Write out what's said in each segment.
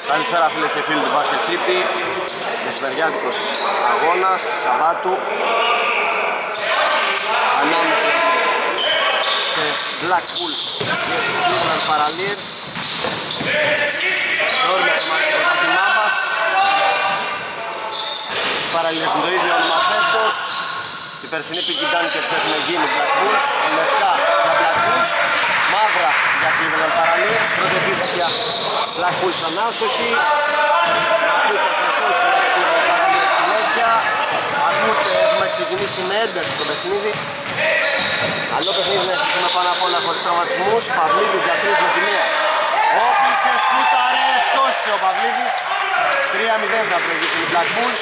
Καλησπέρα φίλες και φίλοι του Basket City. Μεσημεριάτικος αγώνας Σαββάτου ανάμεσα σε Black Bulls και σε Cleveland Cavaliers. Πρόβλημα στο μάτι στο πρωτάθλημά μας. Οι Cavaliers με το ίδιο όνομα φέτος. Οι περσινοί Peaky Dunkers έχουν γίνει Black Bulls. Λευκά για Black Bulls, μαύρα για Cleveland Cavaliers. Πρώτη επίθεση για Black Bulls ήταν άστοχη. Ακούτε σας στόχισε για τους Cleveland Cavaliers συνέχεια. Ακούτε, έχουμε ξεκινήσει με ένταση στο παιχνίδι. Καλό παιχνίδι να έχουμε πάνω απ' όλα χωρίς τραυματισμούς. Παυλίδης για 3 με τη μία. Όπλησε, σούταρε, στόχισε ο Παυλίδης. 3-0 θα προηγηθούν οι Black Bulls,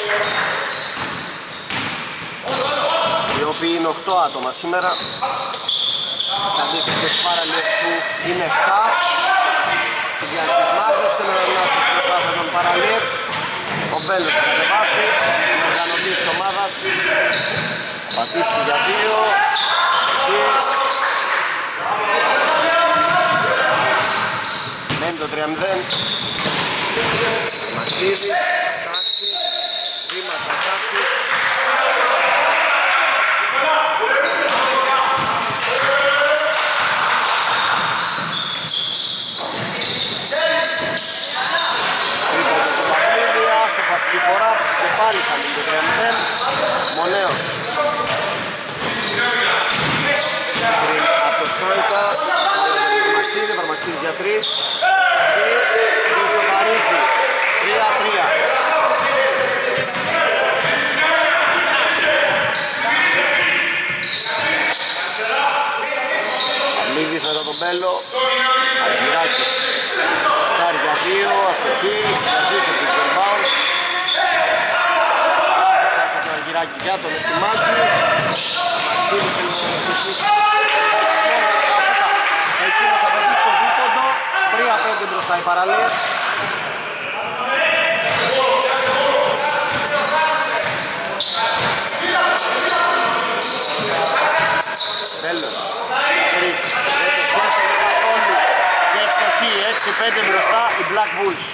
οι οποίοι είναι 8 άτομα σήμερα. Στις αντίθεση με τους Cavaliers που είναι 7. Η Διάρκης μάζεψε με ένα στο προσπάθεια των Cavaliers. Ο Μπέλος θα κατεβάσει, η οργανωτής της ομάδας πατήσει για 2 και μένει το 3-0. Μαξίδης, Τάξης, βήματα Τάξης. Αυτή τη φορά και πάλι θα μείνει το 3-0. Μονέος πριν από το Σάνκα, Βαρμαξίδης για 3 και ισοφαρίζει 3-3. Αυλίδης μετά τον Μπέλο, Αργυράκης στάρει για 2, αστοχή,αζείς το pick and bounce. Αργυράκη για τον Ευθυμάκη. Μαξίδης εκείνος θα πετύχει το δίποντο. 3-5 μπροστά οι Παραλίες. Τέλος. 3. Δεν το σκέφτεται καθόλου. Και ευστοχή. 6-5 μπροστά οι Black Bulls.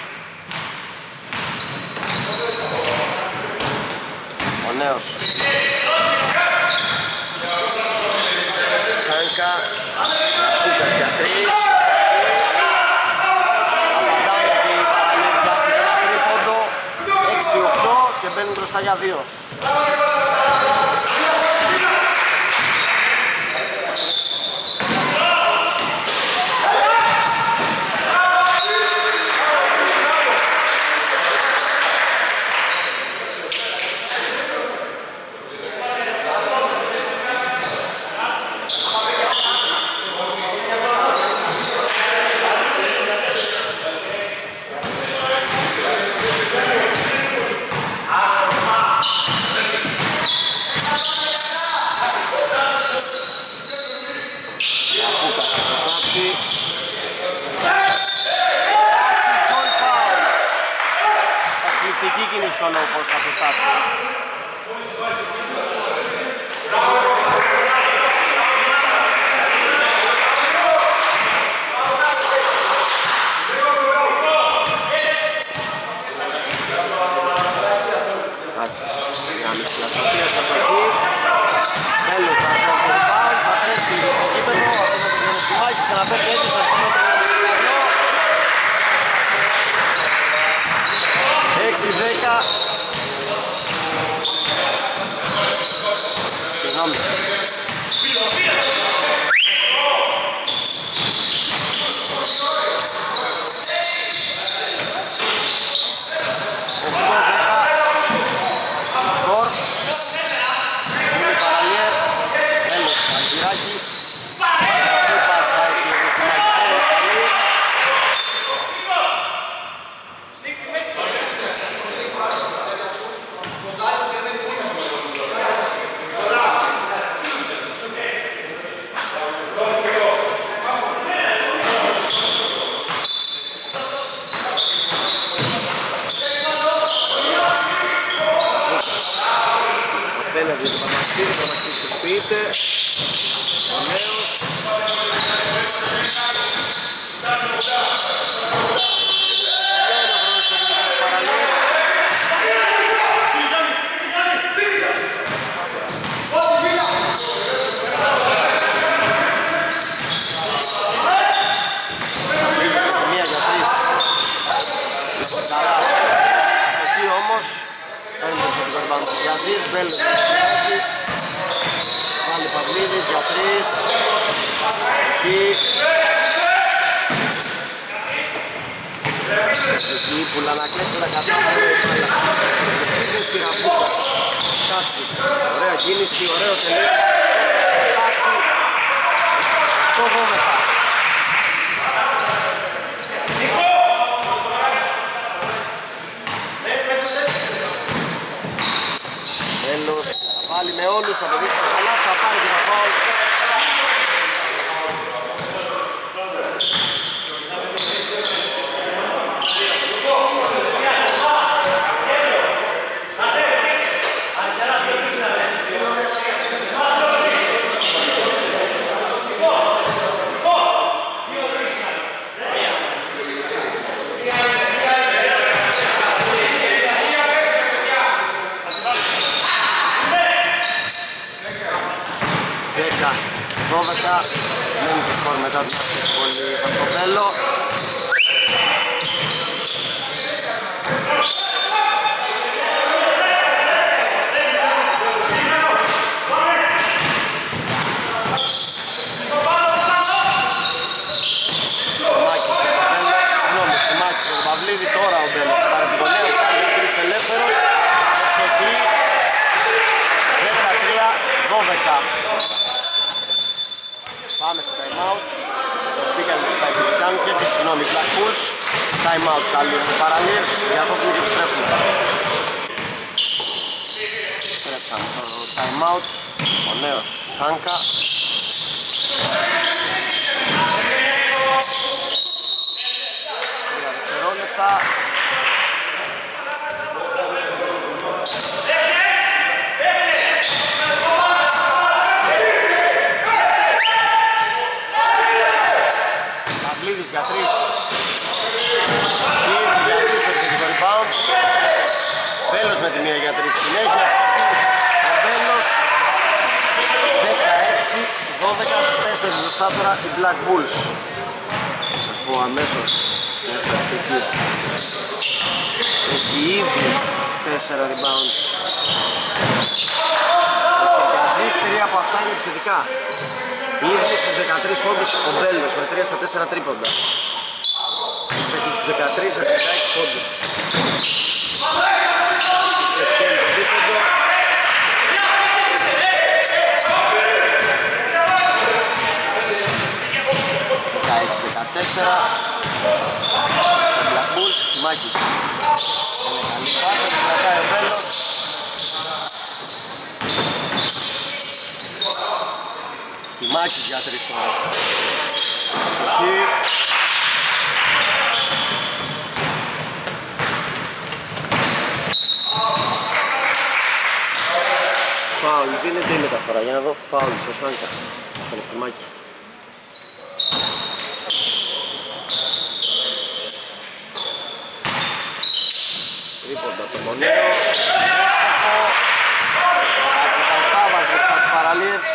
Ο νέος Σάνκα, Κούκας για 3. Απαντάνε και οι Παραλίες για ένα τρίποντο. 6-8 και μπαίνουν μπροστά για 2. Στο low post από το Τάτσι. Τάτσις, γάμιση λαθροπίας στα στοχή. Τέλος θα σε αυτό το πάω, θα τρέξει στο κήπεδο. Αυτό με το Γενεστημάκη, ξαναπέφτει έτσι στο αστυνό το Γενεστημάκη. 6-10. Συγγνώμη. Σκορ. Είναι οι Παραλίες. Τέλος, Αργυράκης. Αυτή πάσα έτσι ο Βουθυμάκης. Απέναντι του Παπαξίδη, ο Παπαξίδης προσποιείται. Ο νέος. Τελειώνει ο χρόνος Καλά αστοχή όμως. Παίρνει το σχετικό rebound του Γιαζής, Μπέλος του Γιαζή. Πάλι Παυλίδης για 3. Εκεί. Εκεί που Λανακέτς δεν τα κατάφερε. Είδε Σιραμπούκας. Κάτσις. Ωραία κίνηση, ωραίο τελείο. Κάτσι. Το 12. Τέλος, θα βάλει με όλους, θα το δείξει το καλά, θα πάρει και το φάουλ. Μένει το σκορ μετά την πολύ Βαρκοπέλο. Σιμάκης ο Παυλίδη, τώρα ο Μπέλος θα πάρει την γωνία, στάρει για 3 ελεύθερος. Ευστοχή 13-12. Πάμε σε time out. Πήγαμε στα Επιδικάν και τη συγγνώμη Black Bulls. Time out καλή ο Paraliers. Για αυτό που επιστρέφουμε. Επιστρέψαμε το time out. Ο νέος Σάνκα. Τρία δευτερόλεπτα. Παυλίδης για 3. Διαζής στο επιθετικό rebound. Μπέλος με τη μία για 3 συνέχεια. Ο Μπέλος 16-12 στους 4 μπροστά τώρα οι Black Bulls. Θα σας πω αμέσως μια στατιστική. Έχει ήδη 4 rebound. Ο Διαζής 3 από αυτά είναι επιθετικά. Ήδη στους 13 πόντους ο Μπέλος με 3 στα 4 τρίποντα. Έχει πετύχει στους 13 από 16 πόντους. Στις πετυχαίνει το τρίποντο. Τα 6-14. Ο Black Bulls, Χιμάκης. Καλή πάσα, την κρατάει ο Μπέλος. Μάκης για 3 τώρα. Εκεί. Φάουλ, δίνεται η μεταφορά. Για να δω φάουλ στο Σάνκα. Το Λευτιμάκι. Τρίποντα το Μονέο. Κάτσε τα οκτάβας μπροστά τους Paraliers.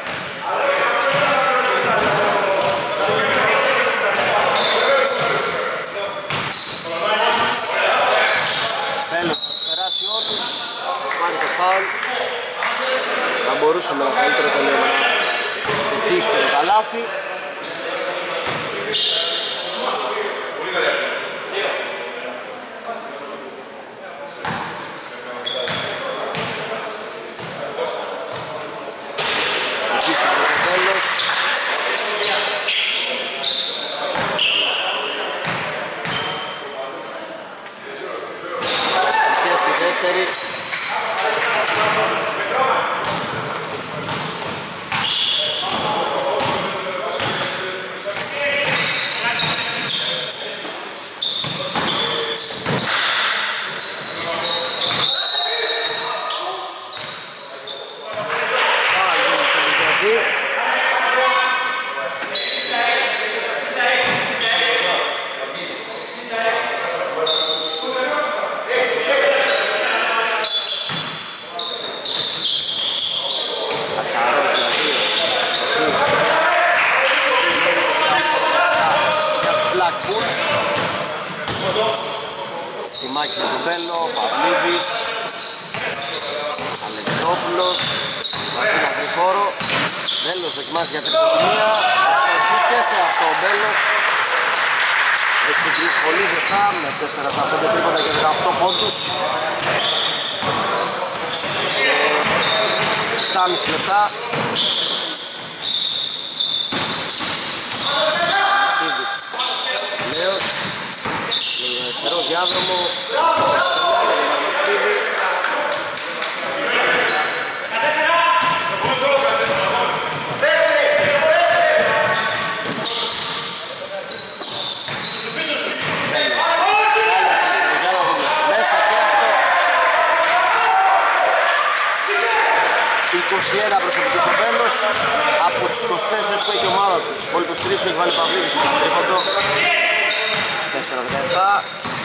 Θέλει να τους περάσει όλους, πάρει το φάουλ. Θα μπορούσαμε να καλύτερο τελείο να πετύχει και το καλάθι. Ευθυμάκης για τον Μπέλο, Παυλίδης, Αλεξόπουλος, Μαρτίνα Τριχώρο, Μπέλος δοκιμάζει για τριχοτιμία, και σε αυτό ο Μπέλος έχει ξεκινήσει πολύ ζεστά με 4-5 τρίποτα και 18 πόντους σε 7,5 λεπτά. Μασίδης, Λέος, λίγο αριστερό διάδρομο, Μαξίδη. Ένα προσωπικός ο Μπέλος από τους 24 που έχει η ομάδα του. Τους υπόλοιπους 3 έχει βάλει Παυλίδης με τον τρίποντο. 4-17.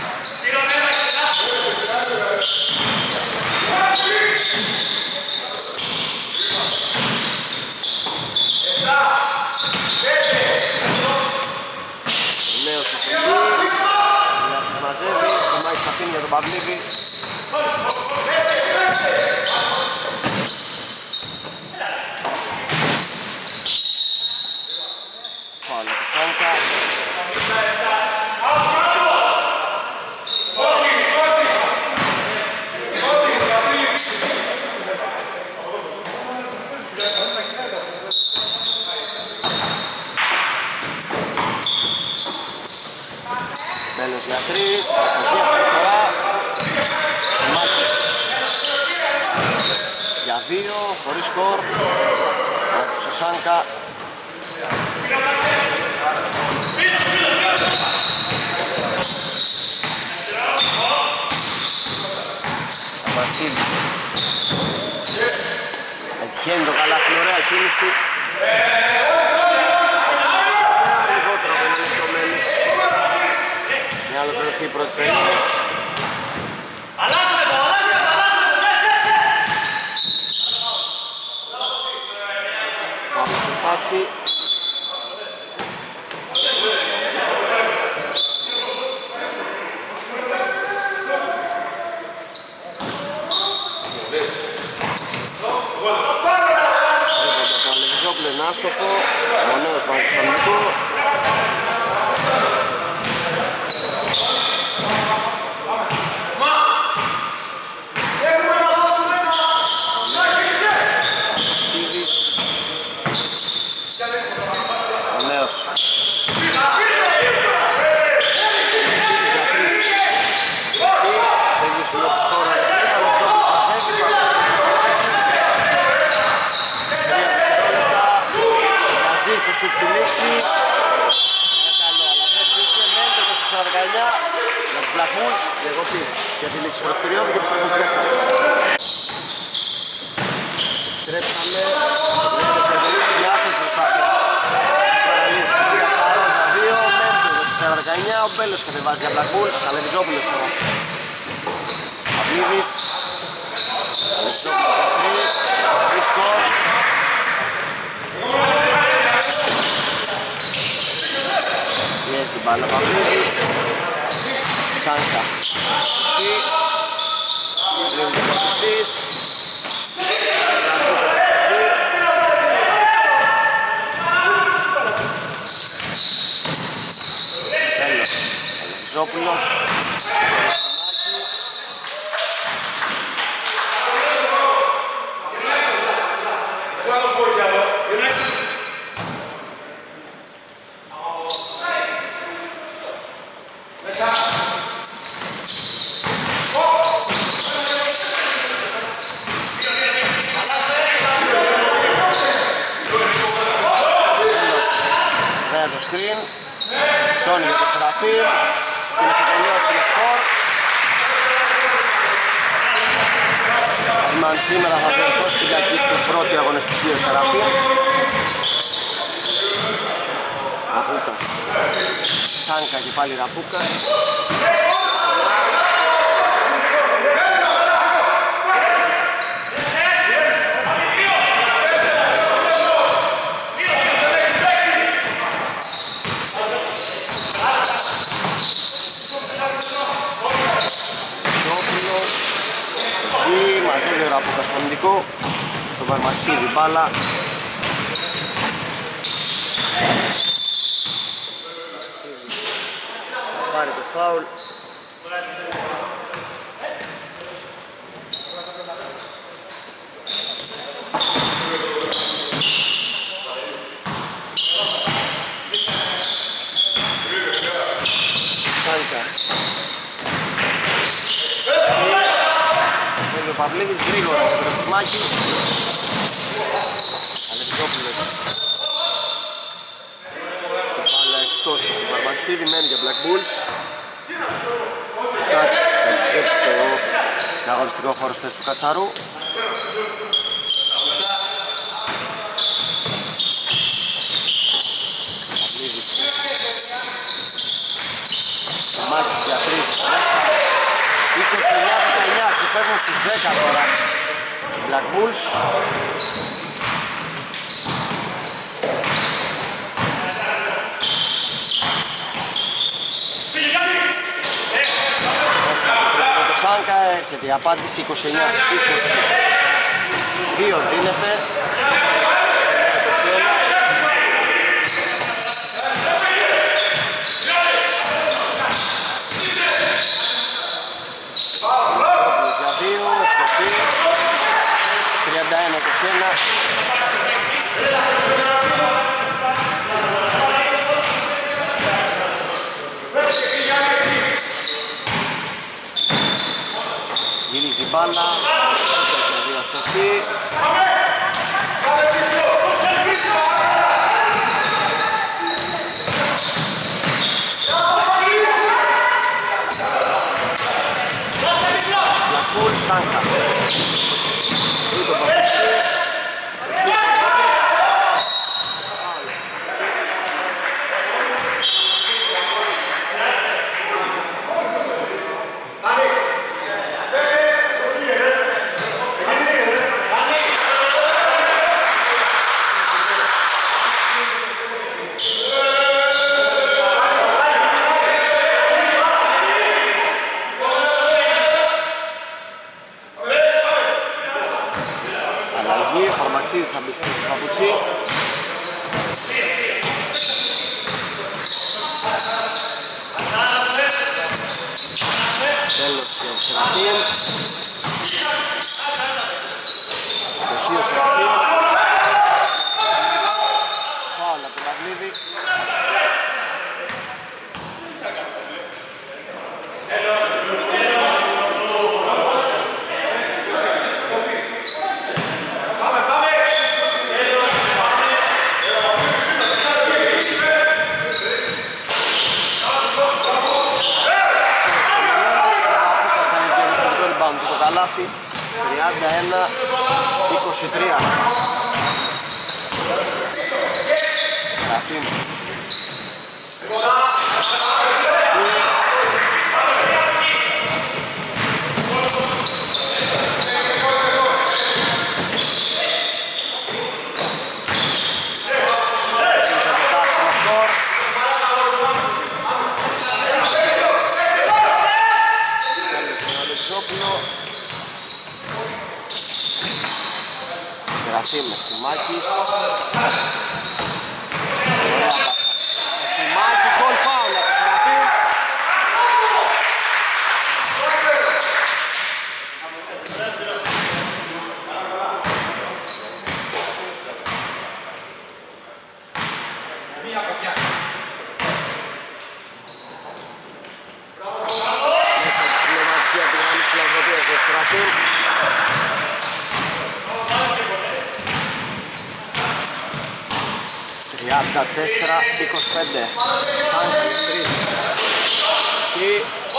Νέος ο Φυγή, Λιάσης μαζεύει, ο Μάικς αφήνει για τον Παυλίδη. Μπέλος για 3, αστοχή αυτή τη φορά. Μάκης για 2, χωρίς σκορ. Μάκης ο Σάνκα. Μαξίδης. Ετυχαίνει το καλάθι, ωραία κίνηση. Λιγότερο από ένα λεπτό μένει. Μια ολοκληρωθεί η πρώτη περίοδος. Αλλάζουμε το! Φάουλ του Πάτσι. Άστοχο, ο νέος Παγκιστανικό. Σίδης. Ο νέος. Σίδης για 3. Τέλειωσε λόγω της χώρας. Ίσως εξελίξει. Καλό, αλλά δεν πήγε. Μένει το 4-19 για τους Black Bulls. Εγώ τι, για τη λήξη πρώτης περίοδου και πιστεύω στη δεύτερη. Επιστρέψαμε. Για άστοχη προσπάθεια. Παραλίες για 42. Μένει το 4-19. Ο Μπέλος κατεβάζει για Black Bulls. Αλεβιζόπουλος τώρα. Παυλίδης. Αλεβιζόπουλος για 3. Ρίσκορ. Πιέζει την μπάλα Παυλίδης. Σάνκα. Εκεί. Λίγο το πατητής. Κρατούτας εκεί. Τέλος. Αλεξόπουλος. Screen, Sony για το Σεραφείμ και να θα τελειώσει το σκορ. Μαν σήμερα θα διορθώσει την κακή του πρώτη αγωνιστική ο Σεραφείμ. Ραπούκας, Σάνκα και πάλι Ραπούκας. Ζόπουλος εκεί, μαζεύει ώρα από το ασφαλιστικό. Το Βαρμαξίδη μπάλα. Θα πάρει το φάουλ. Θέλει ο Παυλίδης γρήγορα στο τρεξιμάκι. Αλεξόπουλος. Πάλα εκτός από τον Βαρμαξίδη, μένει για Black Bulls. Τάξη θα επιστρέψει στο αγωνιστικό χώρο στη θέση του Κατσαρού. Μάκης για 3 μέσα. 29-19, συμφέρνουν στους 10 τώρα Black Bulls. Μέσα από το το Σάνκα έρχεται η απάντηση 29-20. 2 δίνεται. Για 2, ευστοχή. 31-21. Γυρίζει η μπάλα. 2 ευστοχή. Σάνκα. Ούτε Παπασί. Αξίζει θα μπει στο παπουτσί. Τέλος και ο Σεραφείμ. Στοχή ο Σεραφείμ. Φάουλ από τον Παυλίδη. Καλάθι 31-23. Σεραφείμ. Σεραφείμ, Ευθυμάκης. Ωραία πάσα. Ευθυμάκη, γκολ φάουλ από Σεραφείμ. Μέσα από την πληρωματική από την γραμμή της φιλανθρωπίας για Σεραφείμ. Τριάντα 4-25. Σάνκα για 3. Και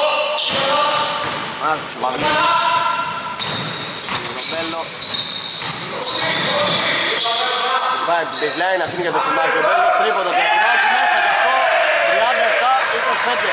μάζεψε ο Παυλίδης. Ρομπέλο. Πάει την baseline, αφήνει για το Ευθυμάκη ο Μπέλος. Τρίποντο το Ευθυμάκη μέσα και αυτό. 37-25.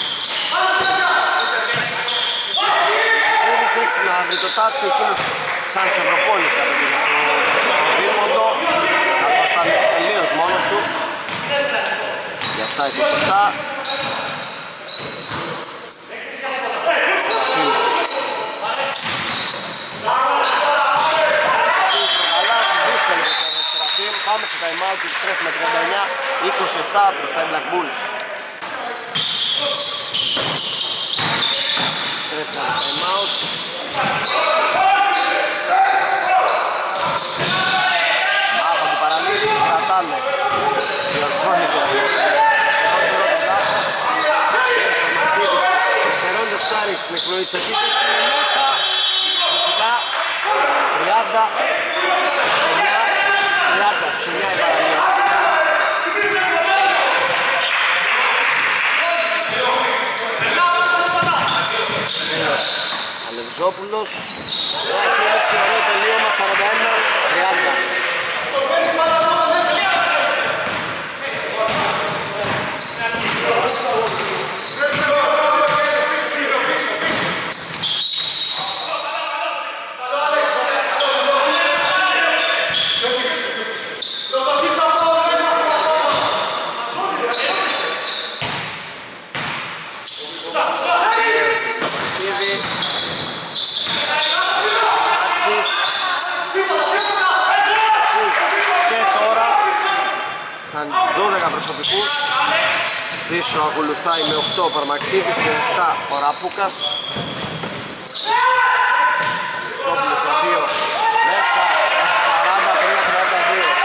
Να βρει το τάτσι εκείνος σαν σε προπόνηση θα πήγε στο δίποντο, καθώς ήταν τελείως μόνος του. Για 7-27. Πάμε στο time out και επιστρέφουμε 39-27 μπροστά οι Black Bulls. Επιστρέψαμε time out. Μάχα του παραλήψη, κρατάμε. Διορθώνει και αυτό. Φερόντος Στάρης στην εκπνοή της επίθεσης. Μέσα. Φυσικά 30 στους 9 η παραλία. Αλευζόπουλος. Ωραία κίνηση, ωραίο τελείωμα, 41-30. Προσωπικούς. Πίσω ακολουθάει με 8 ο Παρμαξίδης και 7 ο Ραπούκας. Σόπουλος για 2 μέσα, 43-32.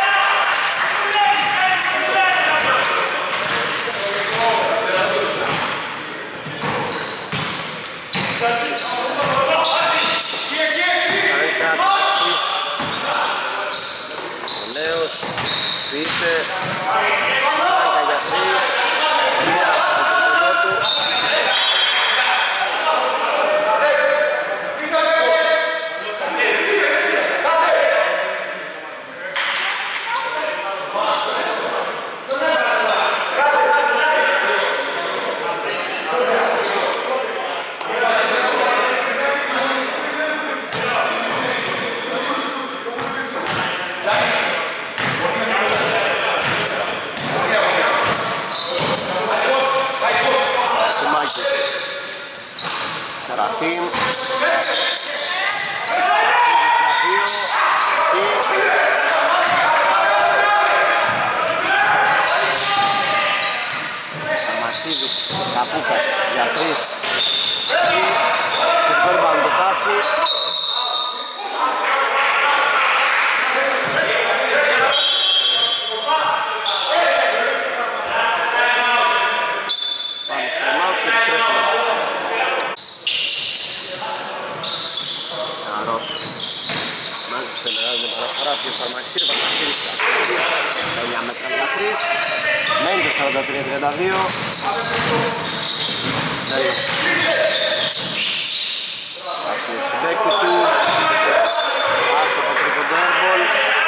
Ο νέος σπίτε. Σεραφείμ Μαξίδης, Καπούκας για 3. Σουπέρ Μπαντοκάτσι. Πάμε στο μάουτ και επιστρέφουμε. Τσαρός μάζεψε μεγάλη την παραφορά από τον Παρμαξίδη, Παρμαξίδης 9 μέτρα για 3. Μένει το 43-32. Τέλος. Άσχει ο συμπέκτη του. Άστοχο τρίποντο airball.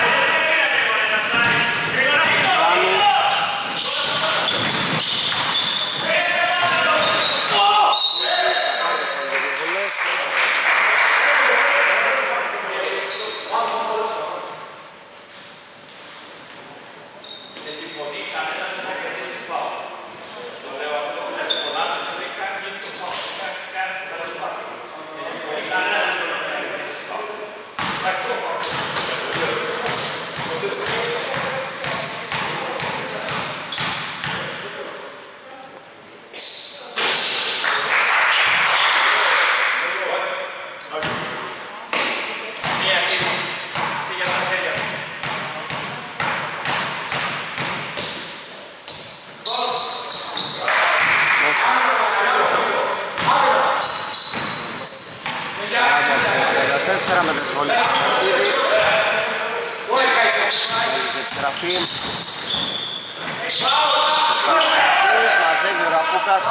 Φτάνει. Με τις βόλες του Μαξίδη. Σεραφείμ. Μαζεύει ο Ραπούκας.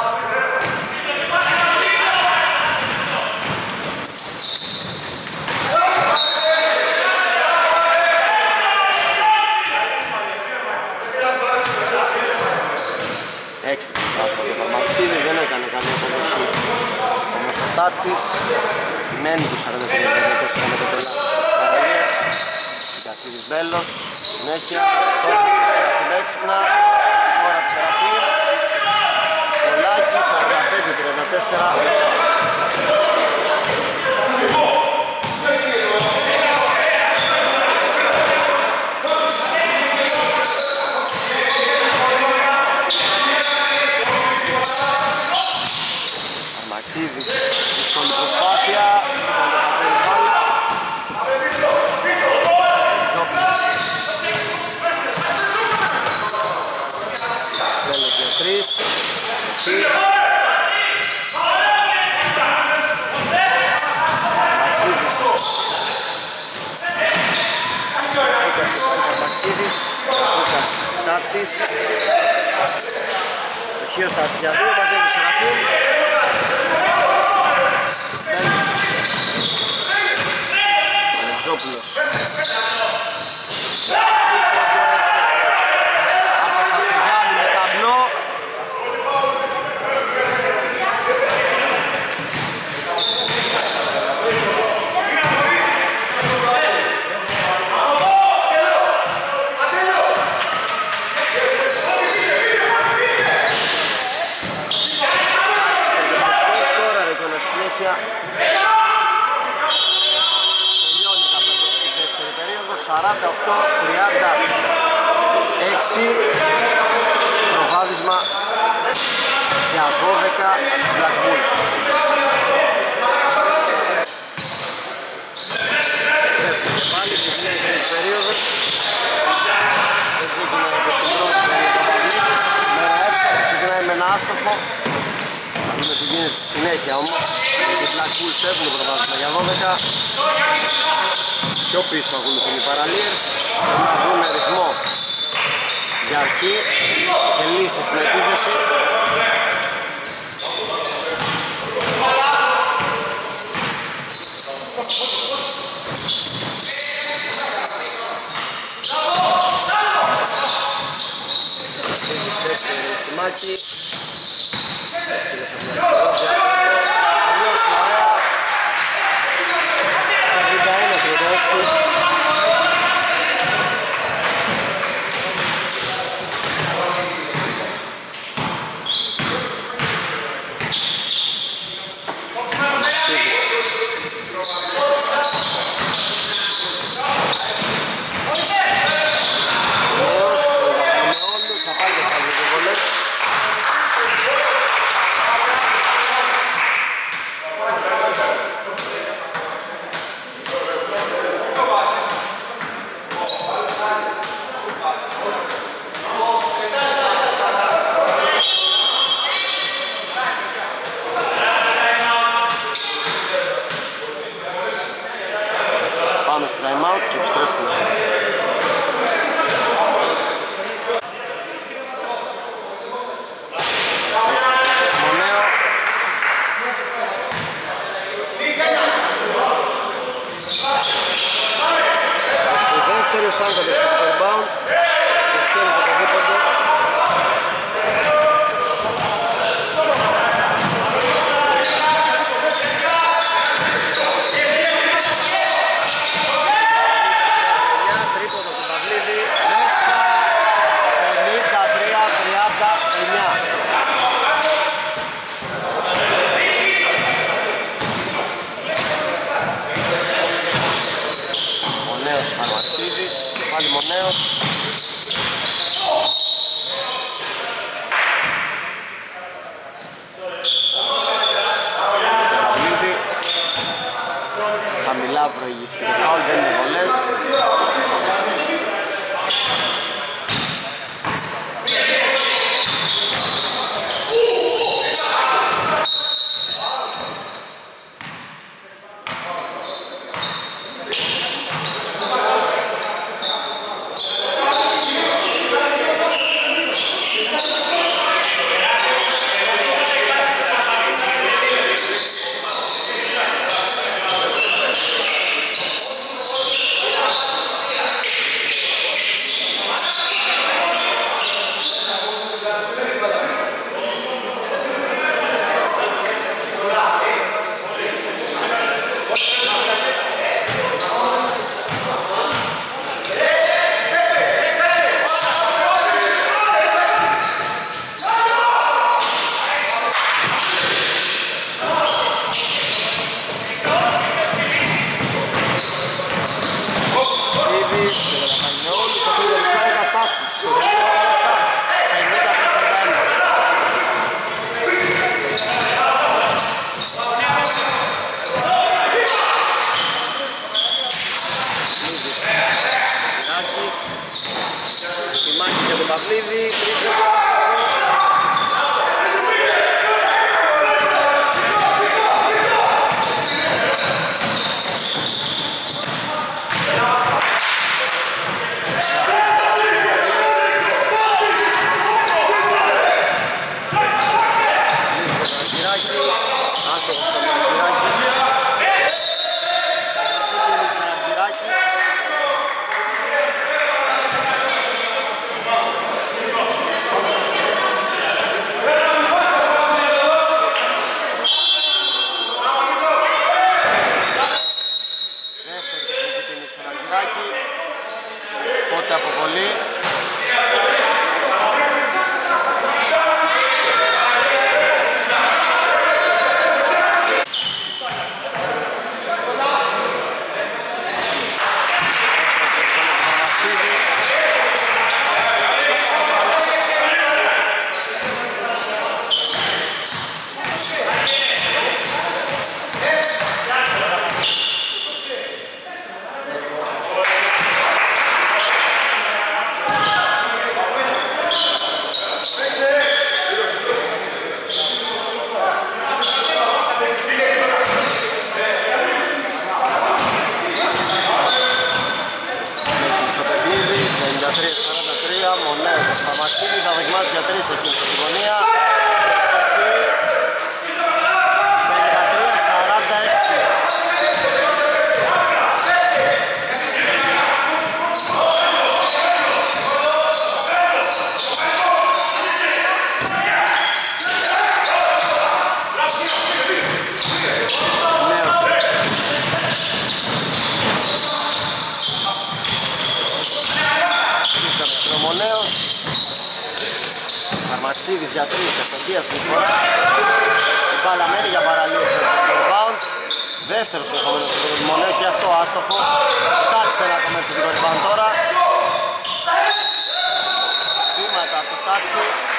Έξι το Μαξίδη, δεν έκανε καλή αποδοχή. Όμως ο Τάτσης μένει του 43-14 με το πελάτη. Βέλος, συνέχεια, τώρα Σεραφείμ έξυπνα, τώρα από Σεραφείμ, Πολάκης, 45-34. Αρμαξίδης, δύσκολη προσπάθεια, Βέλος για 3, Αρμαξίδης, Αρμαξίδης, Λούκας, Τάτσης, στοχείο Τάτσης για 2, μαζεύει Σεραφείμ. Αλεξόπουλος. Απαφασιγιάννη με ταμπλό. Σκόραρε και συνέχεια. Τελειώνει η δεύτερη περίοδο, 48-36, προβάδισμα για 12 Black Bulls. Στρέφουμε πάλι, ξεκινάει η τρίτη περίοδος. Δεν ξεκινάει και στην πρώτη περίοδο ο Παυλίδης, με ένα εύστοχο, ξεκινάει με ένα άστοχο. Θα δούμε τι γίνεται στη συνέχεια όμως. Οι Black Bulls έχουν προβάδισμα για 12. Πιο πίσω ακολουθούν οι παραλίες. Πρέπει να βρούμε ρυθμό για αρχή και λύσεις στην επίθεση. Μάκη. Αλλιώς ωραία. 51-36. Πάμε στο time out και επιστρέφουμε. Μονέο. Στο δεύτερο Σάνκο το rebound. Ευθύνει το δίποντο. Αρμαξίδης, πάλι Μονέος. Παυλίδη. Χαμηλά προηγήθηκε το φάουλ, δεν είναι βολές. Παυλίδη, τρίτο. Πότε αποβολή. Μονέος, Παπαξίδης θα δοκιμάσει για 3 εκεί στη γωνία. 53-46. Μονέος, Αρμαξίδης για 3, ευτυχία αυτή τη φορά. Η μπάλα μένει για παραλίες στο rebound. Δεύτερος συνεχόμενος του Μονέου και αυτό άστοχο. Κάτσε να κομμέρει το rebound τώρα. Βήματα από το Τάτσι.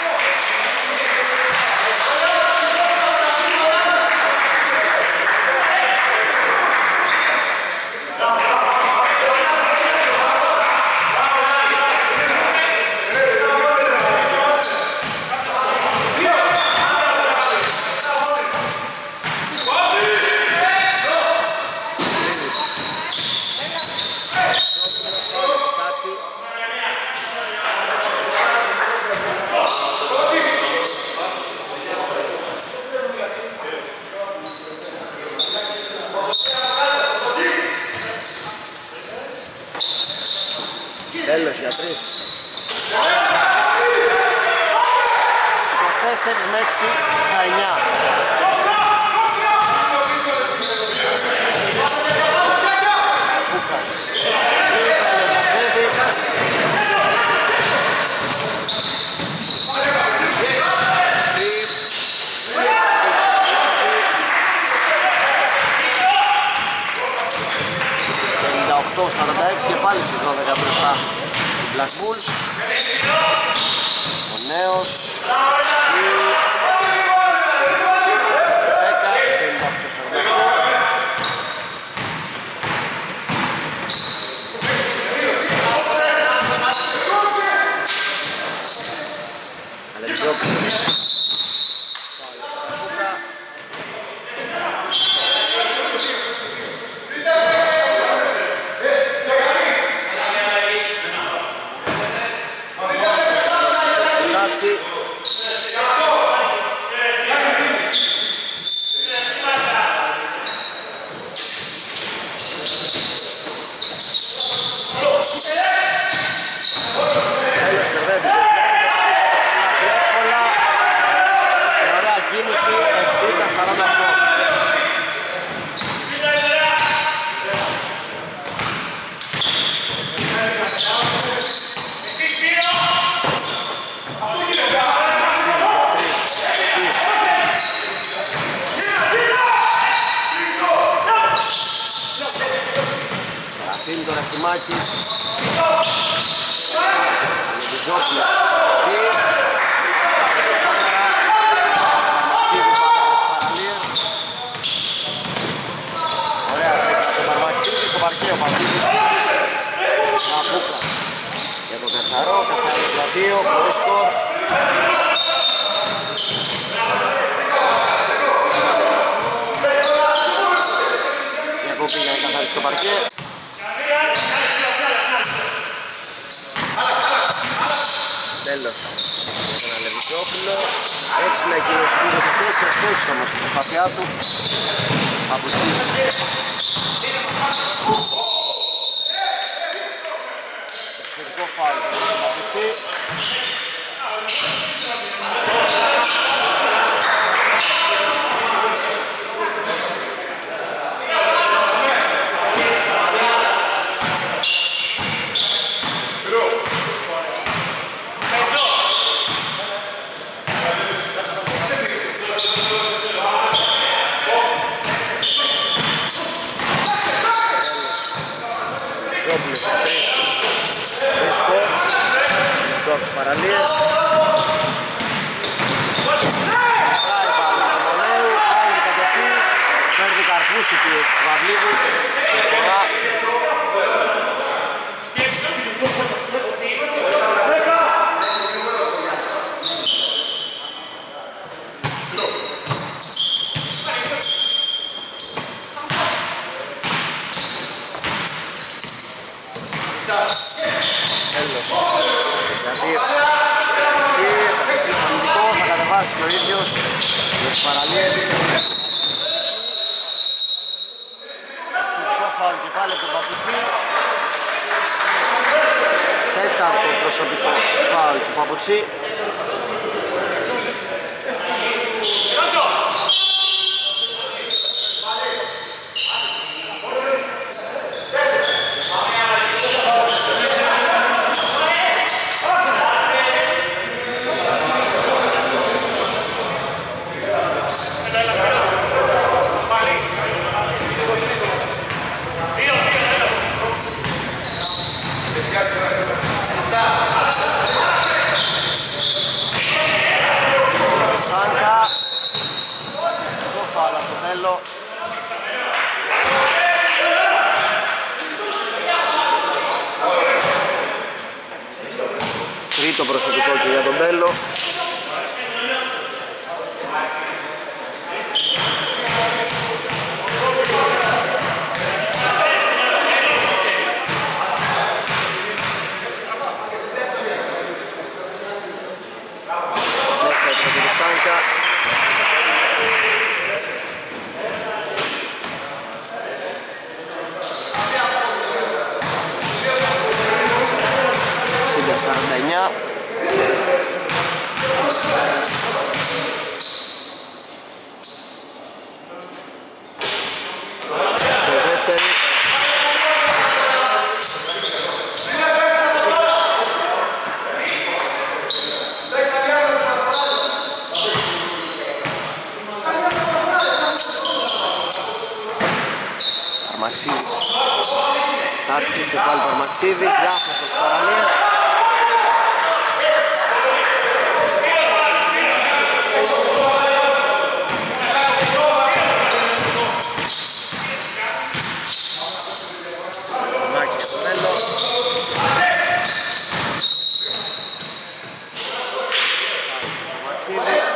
Τέλος για 3. 24 με 6 στα 9. Κούκας. Το 46 και πάλι στις 12 μπροστά οι Black Bulls. Ο νέος και 10, 58-48. Αλεξιόπουλος. Αφήνει τον Ευθυμάκης. Αλεβιζόπουλος. Ωραία τρέκα στο Παρμαξίδη, στο παρκείο Παυλίδης. Μαπούκα για τον Κατσαρό, Κατσαρό για 2, χωρίς σκορ. Διακόπη για να καθαρίσει το παρκέ. Τέλος. Ένα Λεβικιόπουλο. Έξυπνα εκείνος πήρε τη θέση, αστόχησε όμως την προσπάθειά του. Απουτσής. Εξαιρετικό φάουλ στον Απουτσί. Από τις παραλίες. Σπράει πάλι του Μονέου, πάλι την κατοχή. Φέρνει καρπούς η πίεση του Παυλίδου. Διαφορά. Θα κατεβάσει και ο ίδιος για τις παραλίες. Εξαιρετικό φάουλ και πάλι από τον Παπουτσί. Τέταρτο προσωπικό φάουλ του Παπουτσί. Σάνκα. Το φάουλ από το τέλο. Τρίτο προσωπικό και για τον Τέλο. Μέσα από τον Σάνκα. Σύντα 49. Σε δεύτερη. Παρμαξίδης. Τάξης και πάλι Παρμαξίδης. Λάθος από τις παραλίες. Παρμάξη για το μέλλον. Παρμαξίδης.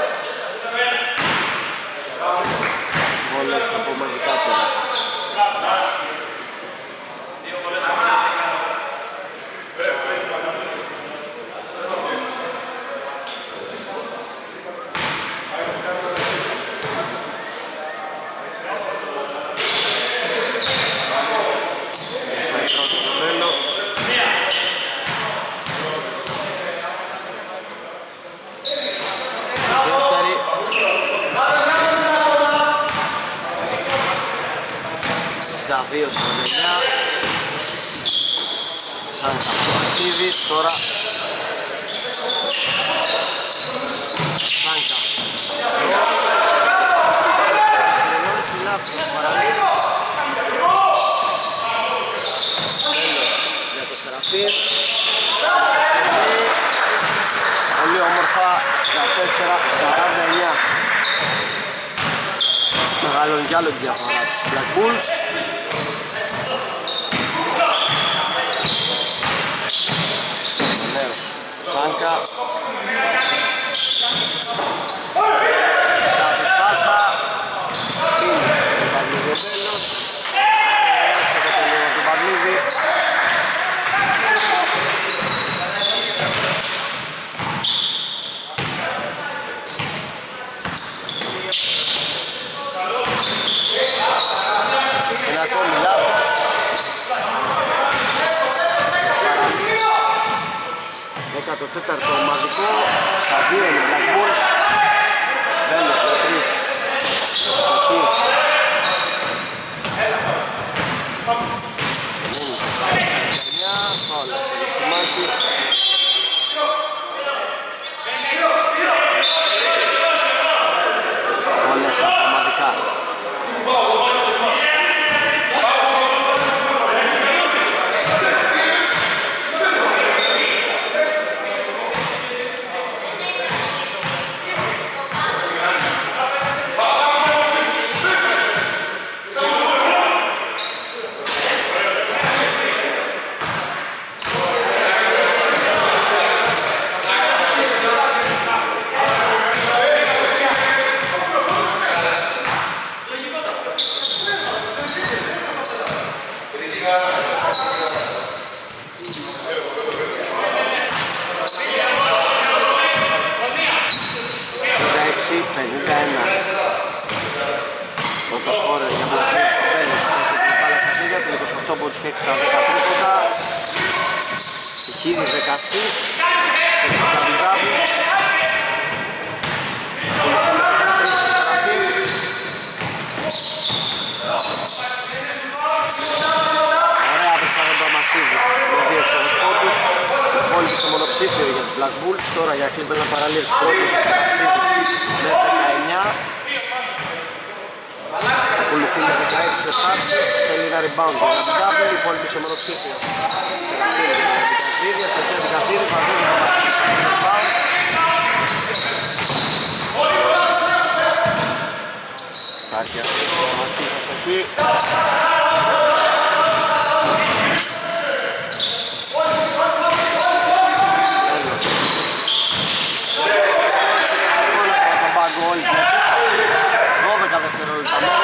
Βολές από μαγικά τώρα. Στα 2-49. Σάνκα Παρμαξίδης τώρα. Σάνκα. Συνενώνει λάθος παραλίες. Τέλος για το Σεραφείμ. Πολύ όμορφα. 14-49. Μεγαλώνει κι άλλο τη διαφορά τους Black Bulls. Βεβαίως. 12. Λάθος πάσα. Φύγει τον Παυλίδη ο τέλος. Στο τελείωμα του Παυλίδη. Είναι ακόμη λάθος. Το τέταρτο ομαδικό, στα 2 είναι Black Bulls. Βέλος για 3. Στοχή. Φάουλ στο Θημάκη. Βολές από ομαδικά. Πρώτος χώρος για Μπλακίνης στο τέλος. Έχει την μπάλα στα χέρια του, 28 πόντους και 6 στα 10 τρίποτα. Χίδης 10 assist. Και το double-double. Ακολουθεί με 13 στο Σεραφείμ. Ωραία προσπάθεια του Αμαξίδη. Με 2 στους πόντους. Όλοι στο μονοψήφιο για τους Black Bulls. Τώρα για Cleveland Cavaliers πρώτος Αμαξίδης με 19. Ακολουθεί με 16 σε στάψεις, θέλει ένα rebound για να την κάπλει, οι υπόλοιποι σε μονοψήφιο. Σεραφείμ για την Δικασίδη, αστοχές Δικασίδης, μαζεύει το Μαξίδης στο rebound. Στάρκια στο Μαξίδης αστοχή. Τον πάγκο όλοι την επίθεση, 12 δευτερόλεπτα μόνο.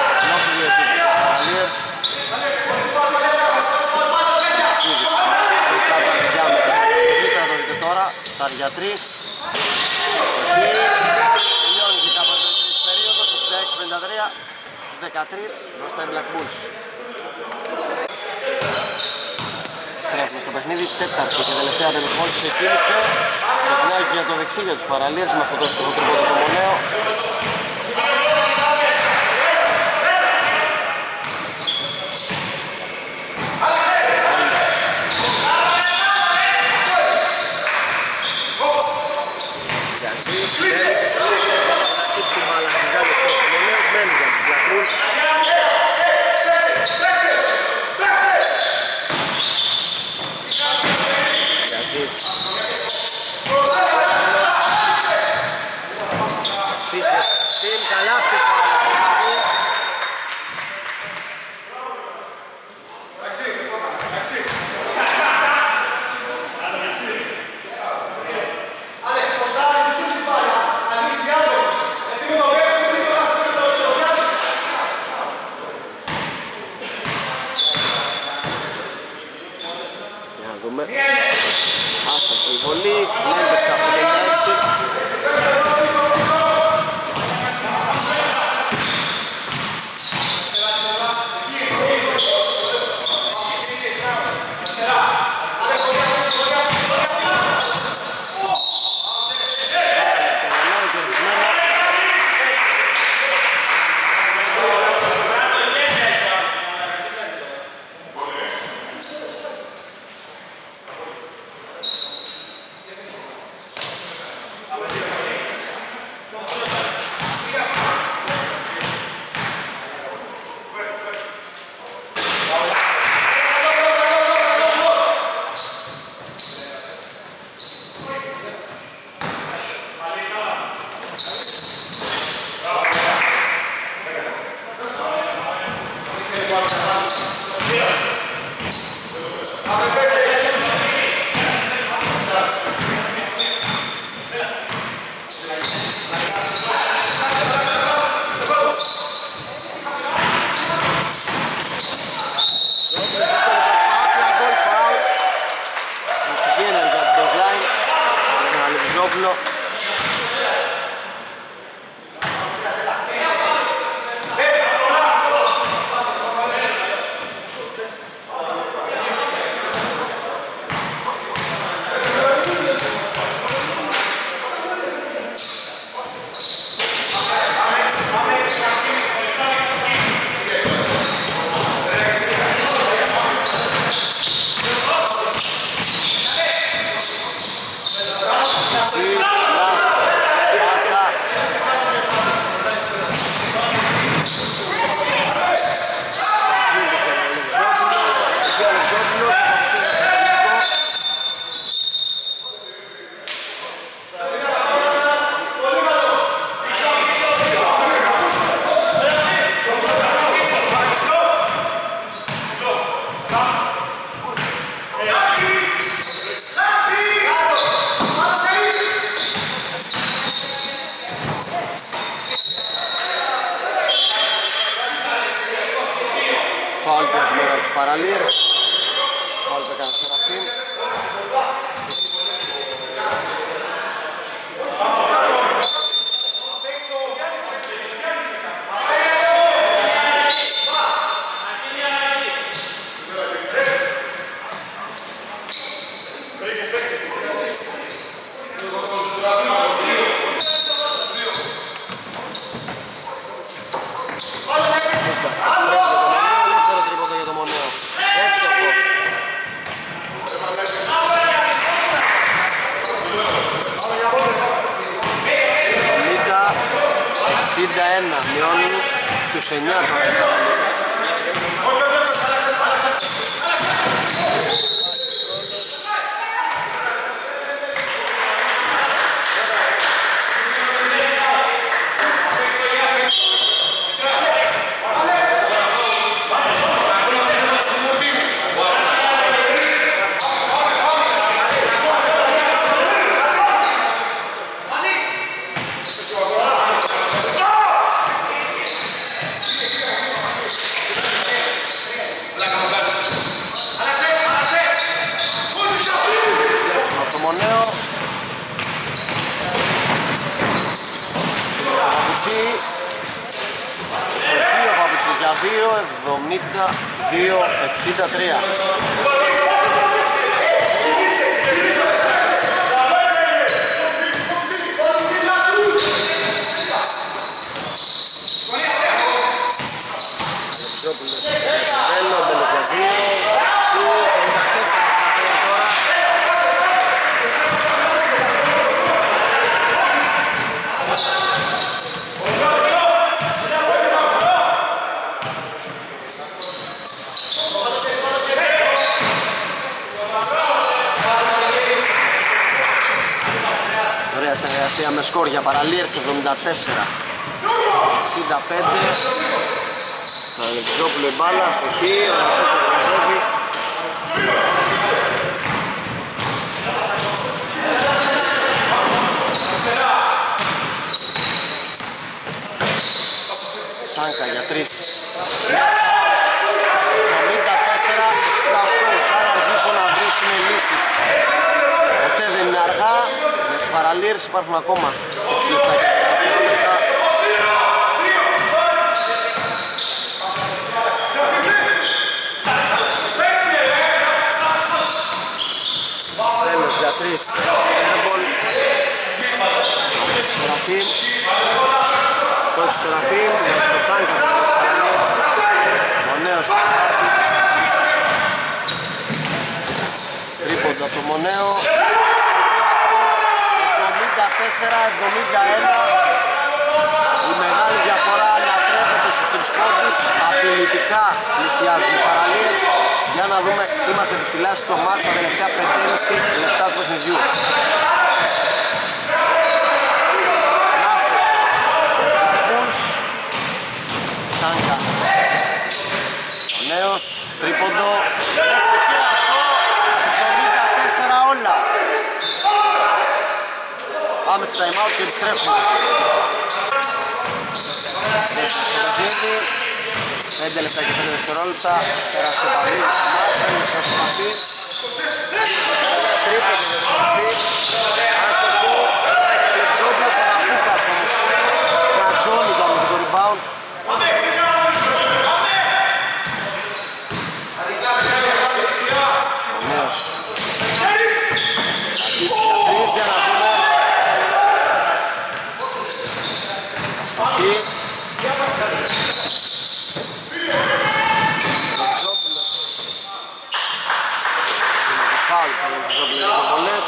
Για 3. Αστοχή. Τελειώνει και κάπου εδώ η τρίτη περίοδος, 66-53 στους 13 μπροστά οι Black Bulls. Στρέφουμε στο παιχνίδι, τέταρτη και τελευταία τελεφώνηση ξεκίνησε. Ξεκινάει και για το δεξί για τους Παραλίες με αυτό το αστοχό τρίποντο το Μονέο. Άστοχη η βολή, Λέμπετς στα 5 Αλεξόπουλο. Παραλίες, φάουλ που έκανε Σεραφείμ. Μειώνουν στους 9 τώρα. Για 2-72-63. Συνεργασία με σκορ για Παραλίες 74-65. Το Αλεξόπουλο η μπάλα στο χ, ο Αλεξόπουλος μαζεύει. Σάνκα για 3. 74-68, σαν αρχίσω να βρίσκουμε λύσεις. Ποτέ δεν είναι αργά. Παραλίες υπάρχουν ακόμα 6 λεπτά. Τέλος για 3. Airball. Σεραφείμ. Στόχος Σεραφείμ. Στο Σάνκα. Ο νέος τρίποντα το Μονέο. 74-71. Η μεγάλη διαφορά ανατρέπεται στους 3 πόντους. Απειλητικά πλησιάζουν οι Παραλίες. Για να δούμε τι μας επιφυλάσσει το μάτς στα τελευταία 5,5 λεπτά του παιχνιδιού. Λάθος. Καρπούλς. Σάνκα. Ο νέος τρίποντο. Ευτυχία αυτό. 74 όλα. Πάμε στο time out και επιστρέφουμε. Στο 5 λεπτά και 5 δευτερόλεπτα. Πέρασε το παλί. Φέρνει στο Σπαθής. Τρίποντο για το Σπαθής. Άστοχο. φάουλ θα είναι τους όπλες βολές.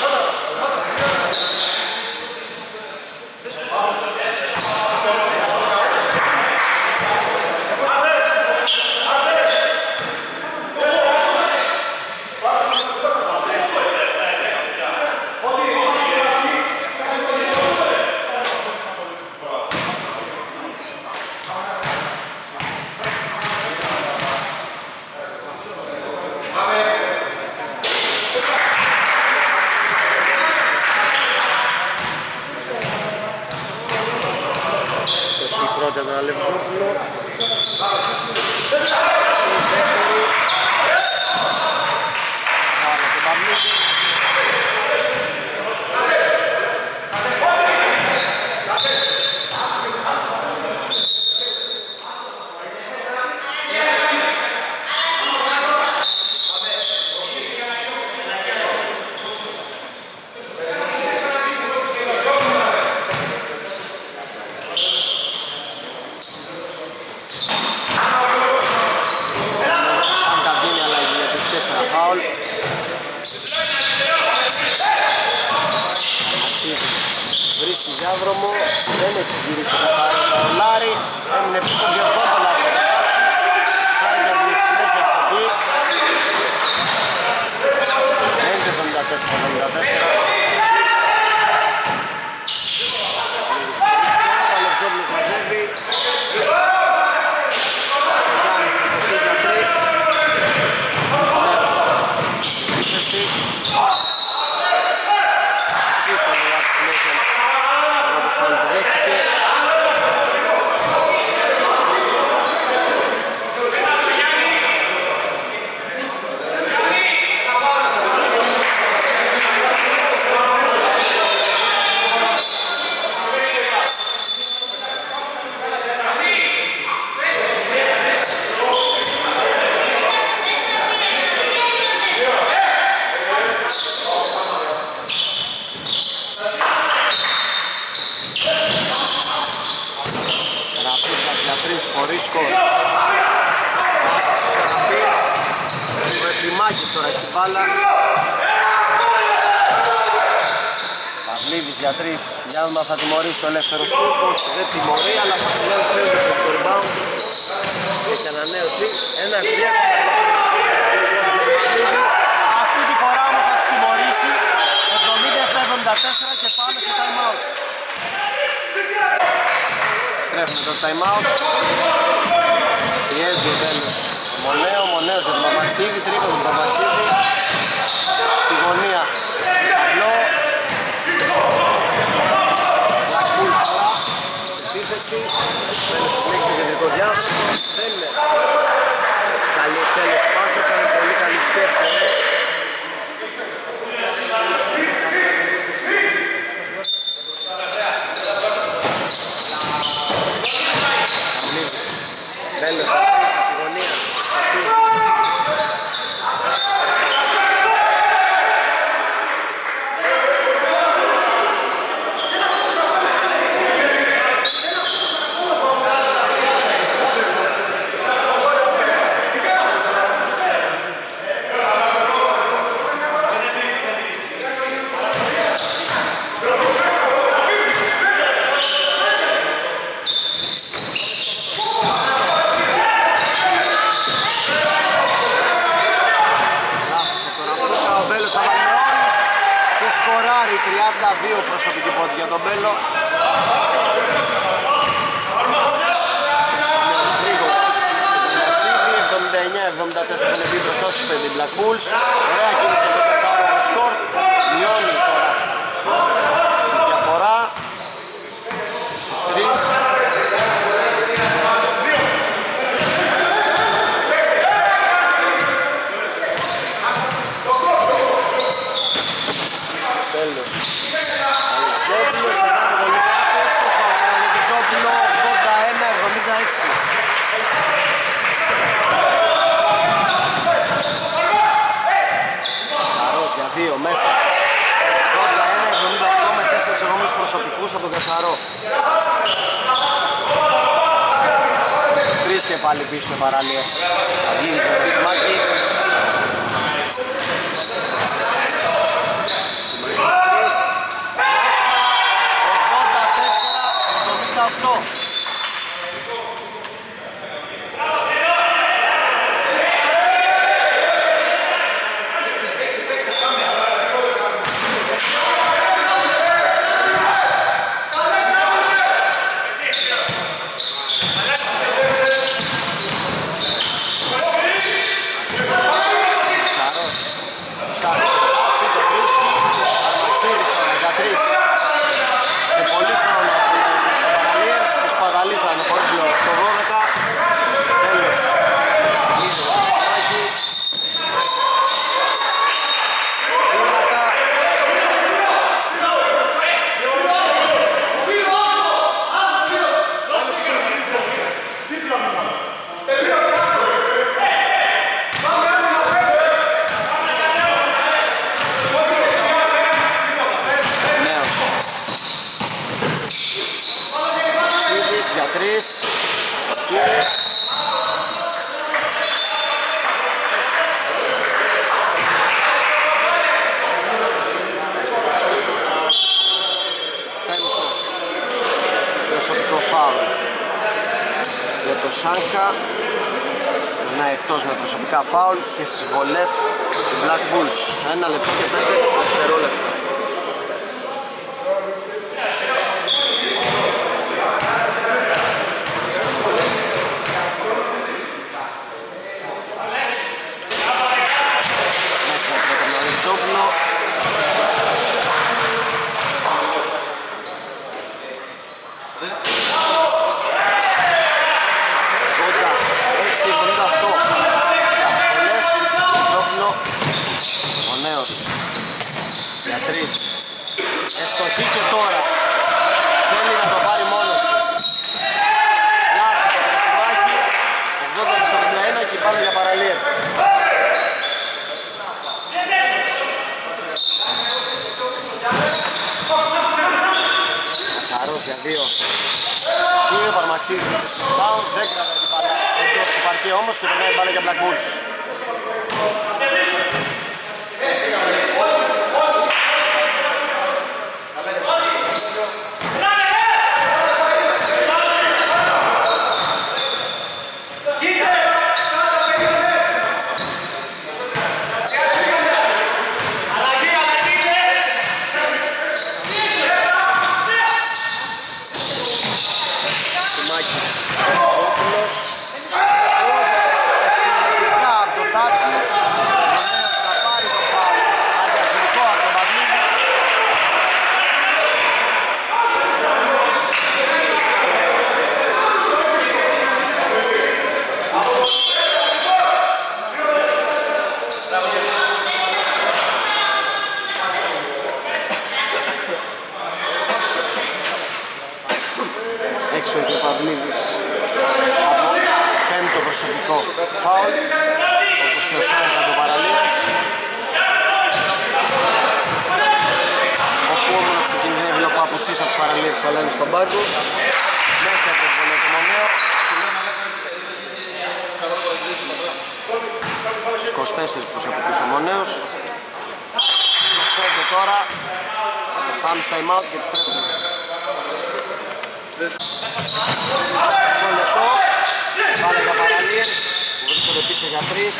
Πρώτα τον Αλευζόπουλο. Δεύτερη. Πάμε τον Παυλίδη. Βρίσκει διάδρομο, δεν έχει γυρίσει το Λάρι, έμεινε πίσω διορθώνει το λάθος απάξης, κάνει για τη συνέχεια στοχή. Είναι 74-74. Ο Αλευζόπουλος μαζεύει. Ο Γιάννης στη στοχή για 3. Επίθεση. Χωρίς σκορ. Ο Εφημάκης τώρα έχει μπάλα. Παυλίδης για 3. Γιάννημα θα τιμωρήσει το ελεύθερο σουτ. Δεν τιμωρεί, αλλά θα συλλέγει φαίνεται το rebound. Έχει ανανέωση. 1-3. Αυτή τη φορά όμως θα τους τιμωρήσει. 77-74 και πάμε σε time out. Στρέφουμε το time out. Πιέζει ο τέλος Μονέος για τον Παπαξίδη, τρίπον τον Παπαξίδη. Στη γωνία Παυλό. Λακούλ χαρά. Επίθεση. Τέλος που έχει το κεντρικό διάδρομο. Δεν είναι καλή εκτέλεση πάσας, θα είναι πολύ καλή σκέψη. Τέλος, από τη γωνία. Σκοράρει 32 προσωπική πόντη για τον Μπέλο. Γρήγορα 79-74 έχουν μπει μπροστά στους 5 Black Bulls. Ωραία κίνηση στο Κατσάρο με σκορ. Μειώνει τώρα τη διαφορά στους 3. Τέλος. Αλεξόπουλος, ένα πολύ εύστοχο από τον Αλεξόπουλο, 81-76. Κατσαρός για 2 μέσα. 81-78 με 4 εγώμενους προσωπικούς από τον Κατσαρό. Τους 3 και πάλι πίσω παραλίες. Αυλίνης με το ρυθμάκι. Παναθηναϊκός με προσωπικά φάουλ και στις βολές του Black Bulls. 1 λεπτό και 5 δευτερόλεπτα. Μέσα από τον Αλεξόπουλο. Ο νέος για 3 ευστοχή και τώρα θέλει να το πάρει μόνος του. Λάθος από το κουμάκι, 80-81 και πάλι για παραλίες. Κατσαρός για 2. Είναι ο Παρμαξίδης. Πάουν, δεν κρατάει την μπάλα εντός του παρκέ όμως και περνάει μπάλα για Black Bulls. Έξω και ο Παυλίδης από πέμπτο προσωπικό φάουλ, όπως και ο Σάνκα του Παραλίας. Ο Κούμενος που κινδυνεύει λόγω απουσίας από τους Παραλίες αλλά είναι στον πάγκο. Μέσα από το βολέ του Μονέο. Στους 24 προσωπικούς ο Μονέος. 25 τώρα. Πάμε στα time out και επιστρέφουμε. Στο λεπτό, πάλι για Παραλίες που βρίσκονται πίσω για 3.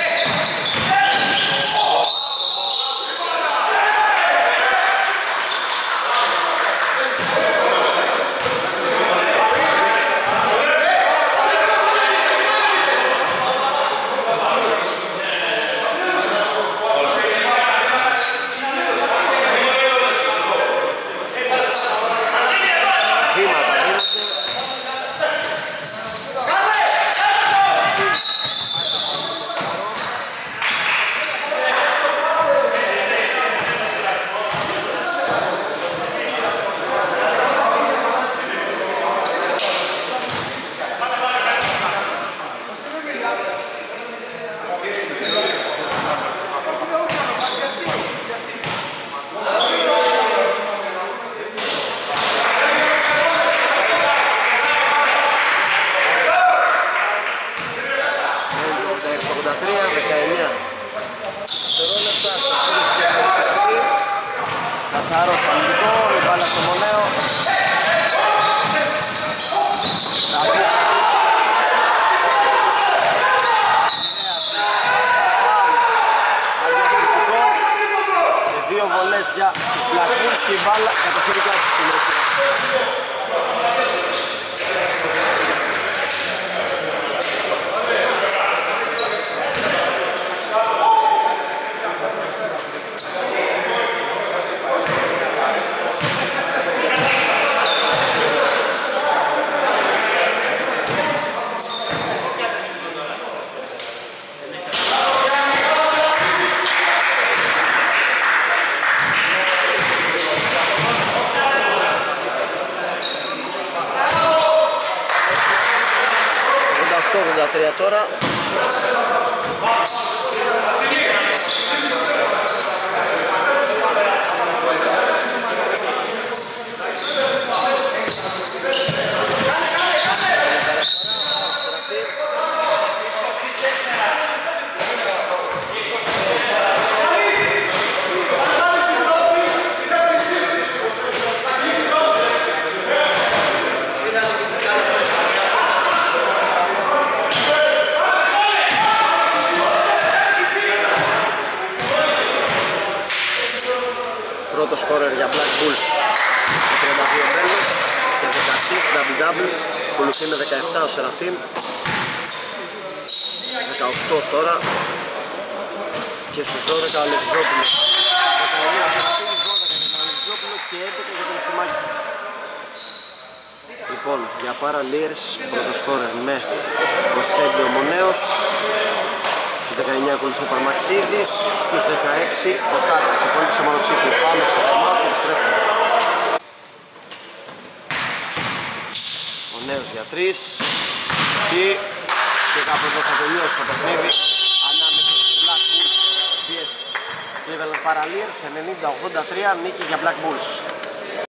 Κατσάρος στο αμυντικό, η μπάλα στο Μονέο. Και 2 βολές για τους Black Bulls και η μπάλα κατοχυρικά στη συνέχεια. Τώρα πρώτο σκόρερ για Black Bulls με 32 μπέλος και 10 assist, double-double. Ακολουθεί με 17 ο Σεραφείμ, 18 τώρα και στους 12 ο Λευζόπουλος. 19 ο Σεραφείμ, 12 για τον Λευζόπουλο και 11 για τον Ευθυμάκη. Λοιπόν, για Paraliers πρώτο σκόρερ με 25 ο Μονέος, στους 19 ακολουθεί ο Παρμαξίδης, στους 16 ο Κάτσης, επόμενος μονοψήφιο. Πάμε σε θέμα και επιστρέφουμε. Ο Νέος για 3 και κάπου εδώ θα τελειώσει το παιχνίδι ανάμεσα στους Black Bulls vs Cleveland Paraliers. 90-83 νίκη για Black Bulls.